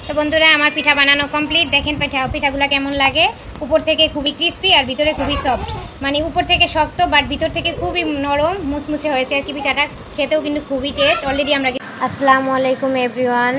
তো বন্ধুরা আমার পিঠা বানানো কমপ্লিট। দেখেন পিঠাগুলো কেমন লাগে। উপর থেকে খুবই ক্রিস্পি আর ভিতরে খুবই সফট, মানে উপর থেকে শক্ত বাট ভিতর থেকে খুবই নরম মুচমুচে হয়েছে আর কি। পিঠাটা খেতেও কিন্তু খুবই টেস্ট। অলরেডি আমরা আসসালামু আলাইকুম এভরিওয়ান।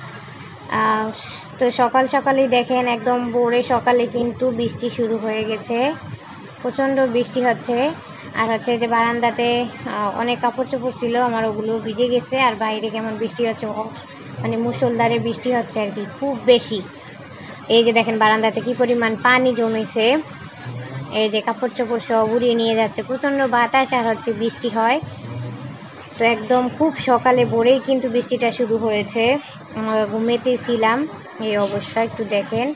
তো সকাল সকালেই দেখেন একদম ভোরে সকালে কিন্তু বৃষ্টি শুরু হয়ে গেছে, প্রচণ্ড বৃষ্টি হচ্ছে। আর হচ্ছে যে বারান্দাতে অনেক কাপড় চোপড় ছিল আমার, ওগুলো ভিজে গেছে। আর বাইরে কেমন বৃষ্টি হচ্ছে, মানে মুষলধারে বৃষ্টি হচ্ছে আর কি, খুব বেশি। এই যে দেখেন বারান্দাতে কি পরিমাণ পানি জমেছে, এই যে কাপড় চোপড় সব উড়িয়ে নিয়ে যাচ্ছে। প্রচণ্ড বাতাস আর হচ্ছে বৃষ্টি হয়। তো একদম খুব সকালে ভোরেই কিন্তু বৃষ্টিটা শুরু হয়েছে। আমরা ঘুমেতেছিলাম, এই অবস্থা একটু দেখেন।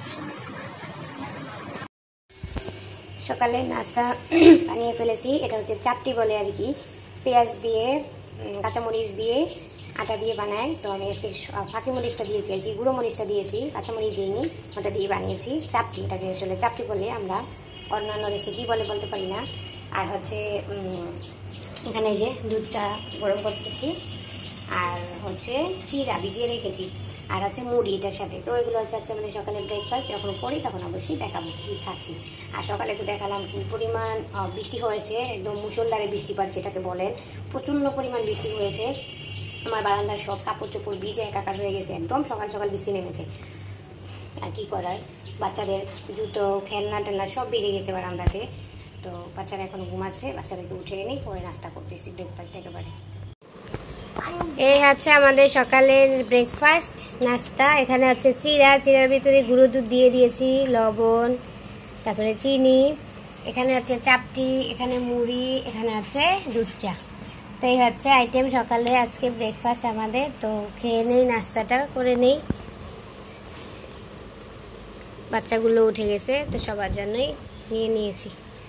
সকালে নাস্তা বানিয়ে ফেলেছি, এটা হচ্ছে চাপটি বলে আর কি। পেঁয়াজ দিয়ে, কাঁচামরিচ দিয়ে, আটা দিয়ে বানায়। তো আমি আজকে ফাঁকি মরিচটা দিয়েছি আর কি, গুঁড়ো মরিচটা দিয়েছি, কাঁচামরিচ দিইনি, ওটা দিয়ে বানিয়েছি চাপটি। এটাকে আসলে চাপটি বলে, আমরা অন্যান্য দেশে কী বলে বলতে পারি না। আর হচ্ছে এখানে যে দুধ চা গরম করতেছি, আর হচ্ছে চিরা ভিজিয়ে রেখেছি, আর হচ্ছে মুড়ি এটার সাথে। তো এগুলো হচ্ছে আজকে আমাদের সকালে ব্রেকফাস্ট। যখন করি তখন অবশ্যই দেখাবো কী খাচ্ছি। আর সকালে তো দেখালাম কী পরিমাণ বৃষ্টি হয়েছে, একদম মুষলধারে বৃষ্টি পাচ্ছে এটাকে বলেন। প্রচণ্ড পরিমাণ বৃষ্টি হয়েছে, আমার বারান্দার সব কাপড় চোপড় ভিজে একাকার হয়ে গেছে। একদম সকাল সকাল বৃষ্টি নেমেছে, আর কি করার। বাচ্চাদের জুতো, খেলনা টেলনা সব ভিজে গেছে বারান্দাতে। তো বাচ্চারা এখন ঘুমাচ্ছে, বাচ্চাদেরকে উঠে এনেই পরে নাস্তা করতেছি, ব্রেকফাস্ট একেবারে। এই হচ্ছে আমাদের সকালের ব্রেকফাস্ট নাস্তা। এখানে হচ্ছে চিরার ভিতরে গুঁড়ো দুধ দিয়ে দিয়েছি, লবণ, তারপরে চিনি। এখানে হচ্ছে চাপটি, এখানে মুড়ি, এখানে হচ্ছে দুধ চা। তো এই হচ্ছে আইটেম সকালে আজকে ব্রেকফাস্ট আমাদের। তো খেয়ে নেই, নাস্তাটা করে নেই। বাচ্চাগুলো উঠে গেছে, তো সবার জন্যই নিয়ে নিয়েছি।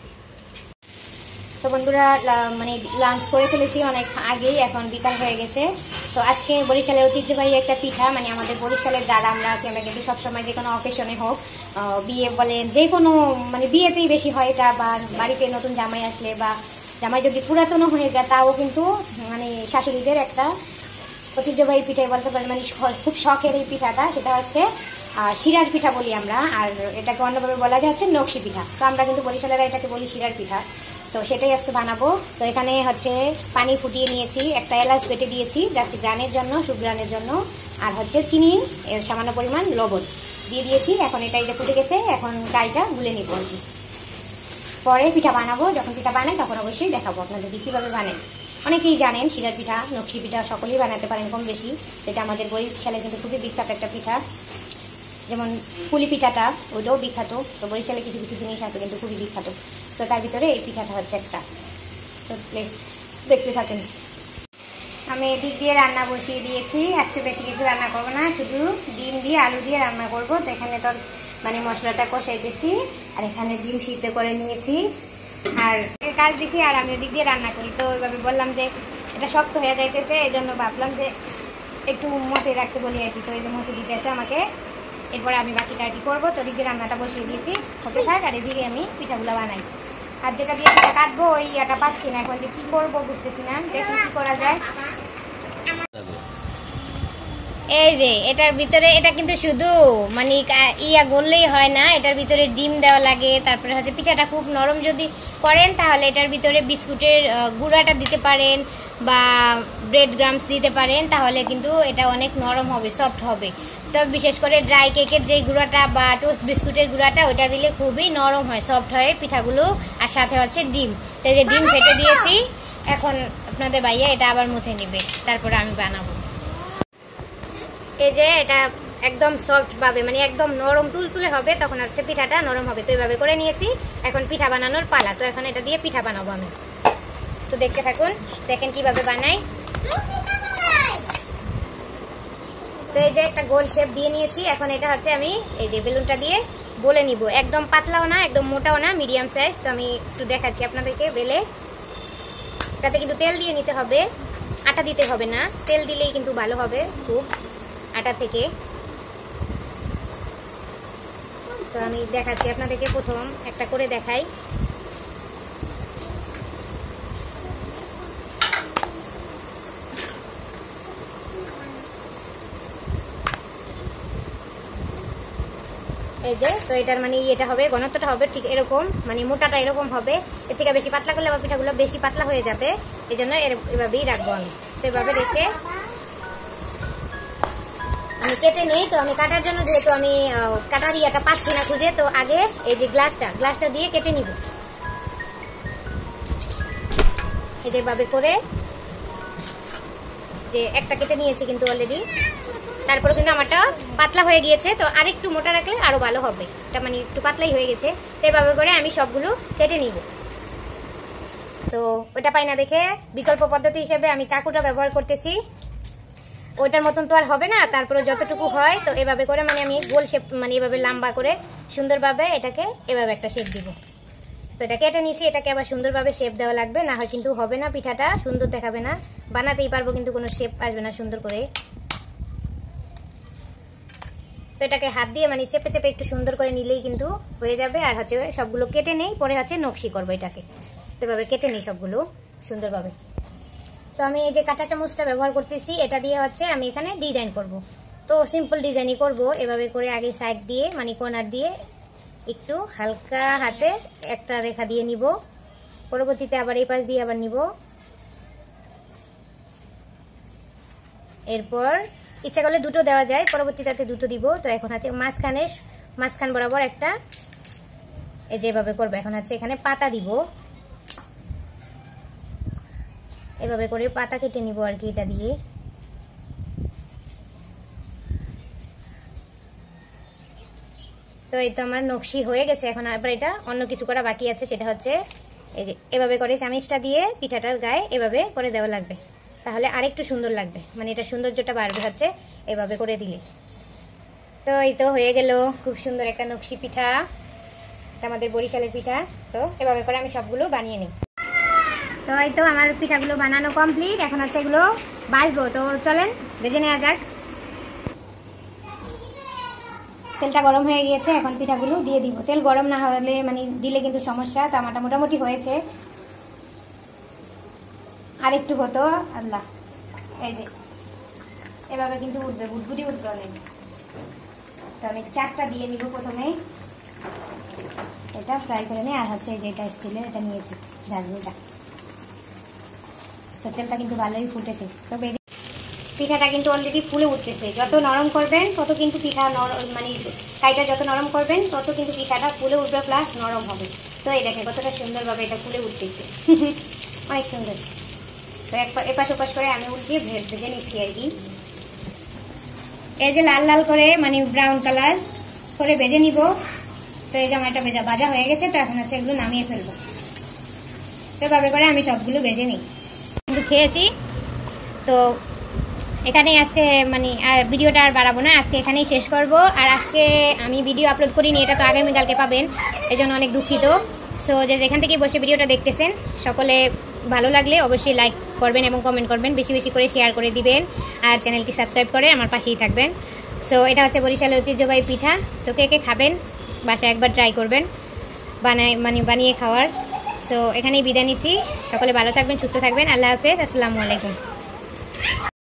তো বন্ধুরা মানে লাঞ্চ করে ফেলেছি অনেক আগেই, এখন বিকাল হয়ে গেছে। তো আজকে বরিশালের ঐতিহ্যবাহী একটা পিঠা, মানে আমাদের বরিশালের যারা আমরা আছি, আমরা কিন্তু সবসময় যে কোনো অকেশনে হোক, বিয়ে বলেন যে কোনো, মানে বিয়েতেই বেশি হয় এটা, বা বাড়িতে নতুন জামাই আসলে, বা জামাই যদি পুরাতনও হয়ে যায় তাও কিন্তু মানে শাশুড়িদের একটা ঐতিহ্যবাহী পিঠাই বলতে পারেন, মানে খুব শখের এই পিঠাটা। সেটা হচ্ছে শিরার পিঠা বলি আমরা, আর এটাকে অন্যভাবে বলা যায় হচ্ছে নকশি পিঠা। তো আমরা কিন্তু বরিশালেরা এটাকে বলি শিরার পিঠা। তো সেটাই আজকে বানাবো। তো এখানে হচ্ছে পানি ফুটিয়ে নিয়েছি, একটা এলাচ বেটে দিয়েছি জাস্ট গ্রানের জন্য, সুগ্রানের জন্য। আর হচ্ছে চিনি, এর সামান্য পরিমাণ লবণ দিয়ে দিয়েছি। এখন এটা যে ফুটে গেছে, এখন গাইটা গুলে নিব আর কি। পরে পিঠা বানাবো, যখন পিঠা বানাই তখন অবশ্যই দেখাবো আপনাদেরকে কীভাবে বানাই। অনেকেই জানেন শিরার পিঠা, নকশি পিঠা সকলেই বানাতে পারেন কম বেশি। এটা আমাদের বরিশালে কিন্তু খুবই বিখ্যাত একটা পিঠা। যেমন পুলি পিঠাটা, ওইটাও বিখ্যাত। তো বরিশালে কিছু কিছু জিনিস আছে কিন্তু খুবই বিখ্যাত। তো তার ভিতরে এই পিঠাটা হচ্ছে একটা। তো প্লিজ দেখতে থাকেন। আমি এদিক দিয়ে রান্না বসিয়ে দিয়েছি। আজকে বেশি কিছু রান্না করবো না, শুধু ডিম দিয়ে আলু দিয়ে রান্না করব। তো এখানে তো মানে মশলাটা কষাইতেছি, আর এখানে ডিম সিদ্ধ করে নিয়েছি। আর কাজ দেখি আর আমি ওদিক দিয়ে রান্না করি। তো ওইভাবে বললাম যে এটা শক্ত হয়ে যাইতেছে, এই জন্য ভাবলাম যে একটু মতে রাখতে বলি আর কি। তো এই যে মতে দিতেছে আমাকে, এরপরে আমি বাকিটা আর কি করবো। তো ওদিকে রান্নাটা বসিয়ে দিয়েছি, হতে থাক। আর এদিকে আমি পিঠাগুলো বানাই। আর যেটা দিয়ে পিঠা কাটবো ওই এটা পাচ্ছি না, এখন যে কী করবো বুঝতেছি না, দেখি কী করা যায়। এই যে এটার ভিতরে, এটা কিন্তু শুধু মানে গললেই হয় না, এটার ভিতরে ডিম দেওয়া লাগে। তারপরে হচ্ছে পিঠাটা খুব নরম যদি করেন তাহলে এটার ভিতরে বিস্কুটের গুঁড়াটা দিতে পারেন, বা ব্রেড গ্রামস দিতে পারেন, তাহলে কিন্তু এটা অনেক নরম হবে, সফট হবে। তো বিশেষ করে ড্রাই কেকের যে গুঁড়াটা বা টোস্ট বিস্কুটের গুঁড়াটা, ওইটা দিলে খুবই নরম হয়, সফট হয় পিঠাগুলো। আর সাথে হচ্ছে ডিম, তো এই যে ডিম ফেটে দিয়েছি। এখন আপনাদের ভাইয়া এটা আবার মুথে নেবে, তারপরে আমি বানাবো। এই যে এটা একদম সফট ভাবে, মানে একদম নরম তুলতুলে হবে, তখন হচ্ছে পিঠাটা নরম হবে। তো এইভাবে করে নিয়েছি, এখন পিঠা বানানোর পালা। তো এখন এটা দিয়ে পিঠা বানাবো আমি। তো দেখতে থাকুন, দেখেন কিভাবে বানাই। তো এই যে একটা গোল শেপ দিয়ে নিয়েছি। এখন এটা হচ্ছে আমি এই যে বেলুনটা দিয়ে বলে নিব, একদম পাতলাও না একদম মোটাও না, মিডিয়াম সাইজ। তো আমি একটু দেখাচ্ছি আপনাদেরকে বেলে। এটাতে কিন্তু তেল দিয়ে নিতে হবে, আটা দিতে হবে না। তেল দিলেই কিন্তু ভালো হবে খুব আটা থেকে। তো আমি দেখাচ্ছি আপনাদেরকে, প্রথম একটা করে দেখাই। এই যে, তো এটার মানে এটা হবে, ঘনত্বটা হবে ঠিক এরকম, মানে মোটাটা এরকম হবে। এর থেকে বেশি পাতলা করলে আবার পিঠাগুলো বেশি পাতলা হয়ে যাবে, এই জন্য এভাবেই রাখবো আমি। সেভাবে রেখে আমি কেটে নিই। তো আমি কাটার জন্য যেহেতু আমি কাটার ইয়াটা পাচ্ছি না খুঁজে, তো আগে এই যে গ্লাসটা দিয়ে কেটে নিব। এই যেভাবে করে যে একটা কেটে নিয়েছি কিন্তু অলরেডি, তারপরে কিন্তু আমারটা পাতলা হয়ে গিয়েছে। তো আরেকটু মোটা রাখলে আরো ভালো হবে, এটা মানে একটু পাতলাই হয়ে গেছে। এভাবে করে আমি সবগুলো কেটে নিব। তো ওটা পাই না দেখে বিকল্প পদ্ধতি হিসেবে আমি চাকুটা ব্যবহার করতেছি। ওইটার মতন তো আর হবে না, তারপরে যতটুকু হয় তো এভাবে করে মানে আমি গোল শেপ, মানে এভাবে লম্বা করে সুন্দরভাবে এটাকে এভাবে একটা শেপ দিব। তো এটা কেটে নিচ্ছি, এটাকে আবার সুন্দরভাবে শেপ দেওয়া লাগবে, না হয় কিন্তু হবে না, পিঠাটা সুন্দর দেখাবে না, বানাতেই পারবো কিন্তু কোনো শেপ আসবে না সুন্দর করে। তো এটাকে হাত দিয়ে মানে চেপে চেপে একটু সুন্দর করে নিলেই কিন্তু হয়ে যাবে। আর হচ্ছে সবগুলো কেটে নেই, পরে হচ্ছে নকশি করবো এটাকে। তো এভাবে কেটে নিই সবগুলো সুন্দরভাবে। তো আমি এই যে কাঁটা চামচটা ব্যবহার করতেছি, এটা দিয়ে হচ্ছে আমি এখানে ডিজাইন করব। তো সিম্পল ডিজাইনই করব, এভাবে করে আগে সাইড দিয়ে মানে কর্নার দিয়ে একটু হালকা হাতে একটা রেখা দিয়ে নিব, পরবর্তীতে আবার এই পাশ দিয়ে আবার নিব। এরপর ইচ্ছা করলে দুটো দেওয়া যায়, পরবর্তীতে দুটো দিব। তো এখন হচ্ছে মাঝখান বরাবর একটা এই যেভাবে করবো। এখন হচ্ছে এখানে পাতা দিব, এভাবে করে পাতা কেটে নিব আর কি, এটা দিয়ে। তো এই তো আমার নকশি হয়ে গেছে। এখন আবার এটা অন্য কিছু করা বাকি আছে, সেটা হচ্ছে এই যে এভাবে করে চামিচটা দিয়ে পিঠাটার গায়ে এভাবে করে দেওয়া লাগবে, তাহলে আরেকটু সুন্দর লাগবে, মানে এটা সৌন্দর্যটা বাড়বে হচ্ছে এভাবে করে দিলে। তো এই তো হয়ে গেল খুব সুন্দর একটা নকশি পিঠা, এটা আমাদের বরিশালের পিঠা। তো এভাবে করে আমি সবগুলো বানিয়ে নিই। তো এই তো আমার পিঠাগুলো বানানো কমপ্লিট, এখন হচ্ছে এগুলো ভাজবো। তো চলেন ভেজে নেওয়া যাক। তেলটা গরম হয়ে গিয়েছে, এখন পিঠাগুলো দিয়ে দিব। তেল গরম না হলে মানে দিলে কিন্তু সমস্যা। তো আমারটা মোটামুটি হয়েছে, আর একটু হতো। আল্লাহ, এই যে এভাবে কিন্তু উঠবে, বুটবুটি উঠবে অনেক। তো আমি চারটা দিয়ে নিব প্রথমে, এটা ফ্রাই করে নিই। আর হচ্ছে এই যে এটা স্টিলের, এটা নিয়েছি ঝাড়গুলোটা। তো তেলটা কিন্তু ভালোই ফুটেছে। তো পিঠাটা কিন্তু অলরেডি ফুলে উঠতেছে। যত নরম করবেন তত কিন্তু পিঠা মানে কাইটা যত নরম করবেন তত কিন্তু পিঠাটা ফুলে উঠবে, প্লাস নরম হবে। তো এই দেখেন কতটা সুন্দরভাবে এটা ফুলে উঠতেছে, অনেক সুন্দর। তো এপাশ ওপাশ করে আমি উল্টিয়ে ভেজে নিচ্ছি আর কি। এই যে লাল লাল করে মানে ব্রাউন কালার করে ভেজে নিব। তো এই যে আমার এটা ভাজা হয়ে গেছে। তো এখন হচ্ছে এগুলো নামিয়ে ফেলবো। তো এভাবে করে আমি সবগুলো ভেজে নিই। কিন্তু খেয়েছি। তো এখানেই আজকে মানে আর ভিডিওটা আর বাড়াবো না, আজকে এখানেই শেষ করব। আর আজকে আমি ভিডিও আপলোড করিনি, এটা তো আগামীকালকে পাবেন, এই জন্য অনেক দুঃখিত। সো যেখান থেকে বসে ভিডিওটা দেখতেছেন সকলে ভালো লাগলে অবশ্যই লাইক করবেন এবং কমেন্ট করবেন, বেশি বেশি করে শেয়ার করে দিবেন, আর চ্যানেলটি সাবস্ক্রাইব করে আমার পাশেই থাকবেন। সো এটা হচ্ছে বরিশালের ঐতিহ্যবাহী পিঠা। তো কে কে খাবেন বাসায় একবার ট্রাই করবেন বানিয়ে খাওয়ার। সো এখানেই বিদায় নিচ্ছি। সকলে ভালো থাকবেন, সুস্থ থাকবেন। আল্লাহ হাফেজ, আসসালামু আলাইকুম।